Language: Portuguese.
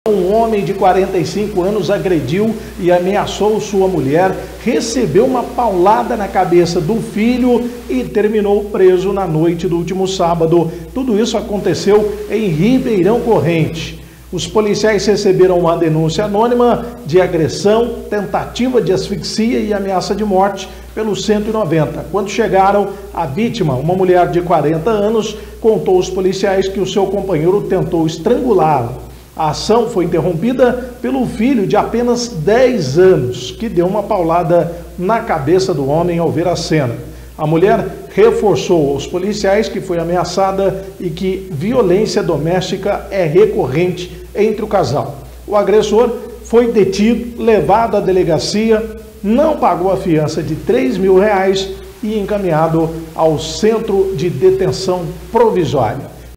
Um homem de 45 anos agrediu e ameaçou sua mulher, recebeu uma paulada na cabeça do filho e terminou preso na noite do último sábado. Tudo isso aconteceu em Ribeirão Corrente. Os policiais receberam uma denúncia anônima de agressão, tentativa de asfixia e ameaça de morte pelo 190. Quando chegaram, a vítima, uma mulher de 40 anos, contou aos policiais que o seu companheiro tentou estrangulá-la. A ação foi interrompida pelo filho de apenas 10 anos, que deu uma paulada na cabeça do homem ao ver a cena. A mulher reforçou aos policiais que foi ameaçada e que violência doméstica é recorrente entre o casal. O agressor foi detido, levado à delegacia, não pagou a fiança de R$3.000 e encaminhado ao centro de detenção provisória.